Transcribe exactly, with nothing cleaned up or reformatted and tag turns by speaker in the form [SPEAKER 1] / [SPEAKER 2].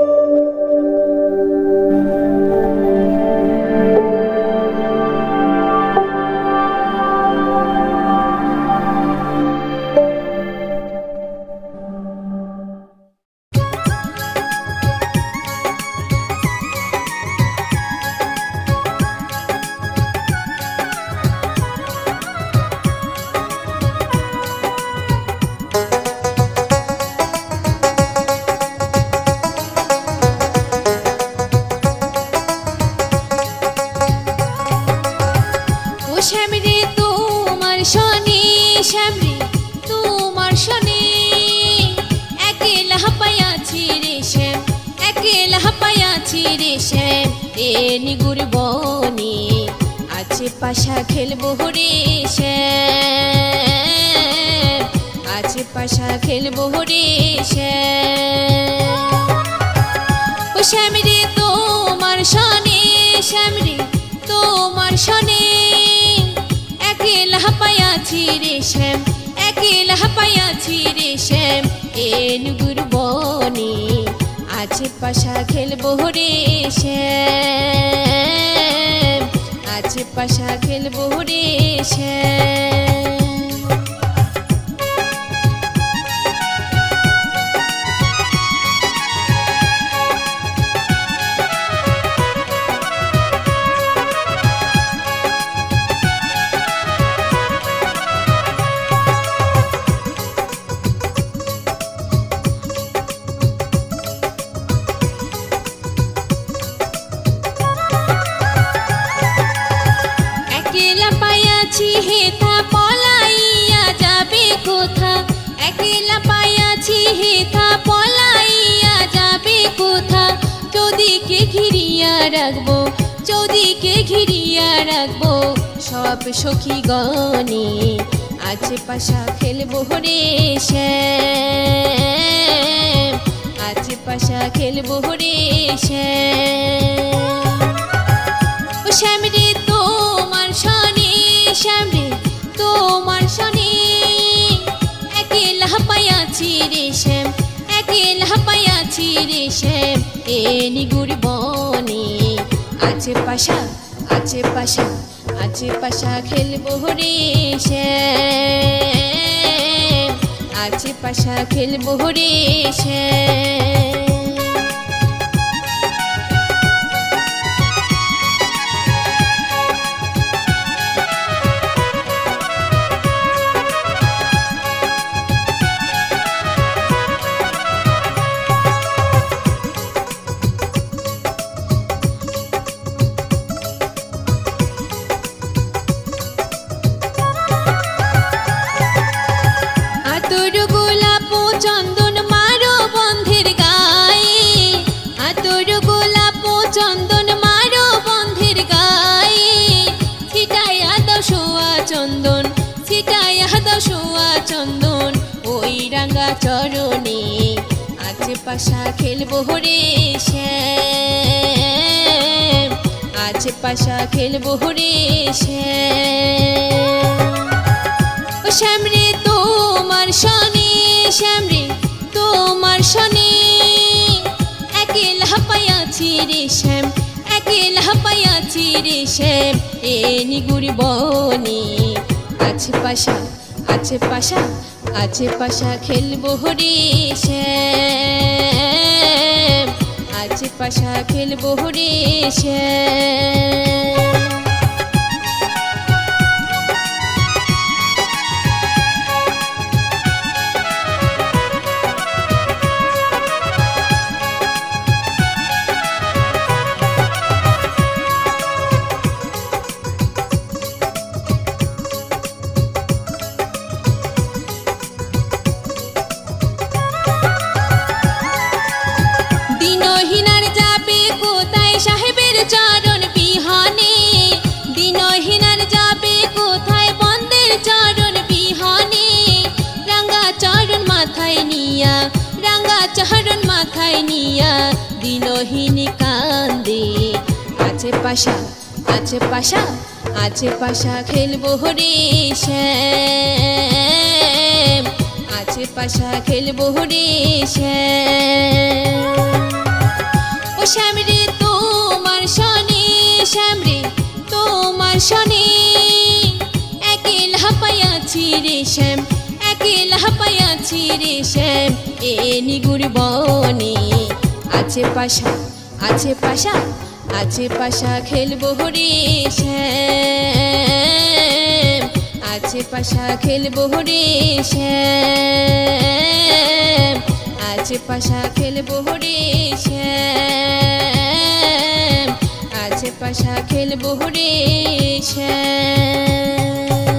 [SPEAKER 1] পাশা খেলবো রে শ্যাম, আছে পাশা খেলবো রে শ্যাম। ও শ্যাম রে তোমার সনে, শ্যাম রে তোমার সনে একেলা পাইয়াছি রে শ্যাম, একেলা পাইয়াছি রে শ্যাম। এ নুগুর বনে আছে পাশা খেলবো রে শ্যাম, আছে পাশা খেলবো রে শ্যাম। হেথা পলাইয়া যাবে কোথা, একেলা পাইয়াছি হেথা পলাইয়া যাবে কোথা। চৌদিকে ঘিরিয়া রাখবো, চৌদিকে ঘিরিয়া রাখবো সব সখী গণে আছে পাশা খেলবো রে শ্যাম, আছে পাশা খেলবো রে শ্যাম। ও শ্যাম রে তোমার সনে, শ্যাম রে তোমার সনে একেলা পাইয়াছি রে শ্যাম, একেলা পাইয়াছি রে শ্যাম। এ নিগুর বনে আছে পাশা, আছে পাশা, আছে পাশা খেলবো রে শ্যাম, আছে পাশা খেলবো রে শ্যাম। চন্দন ওই রাঙা চরণে আছে পাশা খেলবো রে শ্যাম, আছে পাশা খেলবো রে শ্যাম। ও শ্যাম রে তোমার সনে, শ্যাম রে তোমার সনে একেলা পাইয়াছি রে শ্যাম, একেলা পাইয়াছি রে শ্যাম। এ নিগুর বনে আছে পাশা, আছে পাশা, আছে পাশা খেলবো রে শ্যাম, আছে পাশা খেলবো রে শ্যাম। সাহেবের চরণ বিহানে দিনহীনার যাবে কোথায়, বন্দের চরণ বিহানে রাঙ্গা চরণ মাথায় নিয়া, রাঙ্গা চরণ মাথায় নিয়া দিনহীন কান্দে আছে পাশা, আছে পাশা, আছে পাশা খেলবো রে শ্যাম, আছে পাশা খেলবো রে শ্যাম। শ্যাম একলা পাইয়াছি রে শ্যাম এ নিগুর বনে আছে পাশা আছে পাশা আছে পাশা খেলবো রে শ্যাম আছে পাশা খেলবো রে শ্যাম আছে পাশা খেলবো রে শ্যাম আছে পাশা খেলবো রে শ্যাম।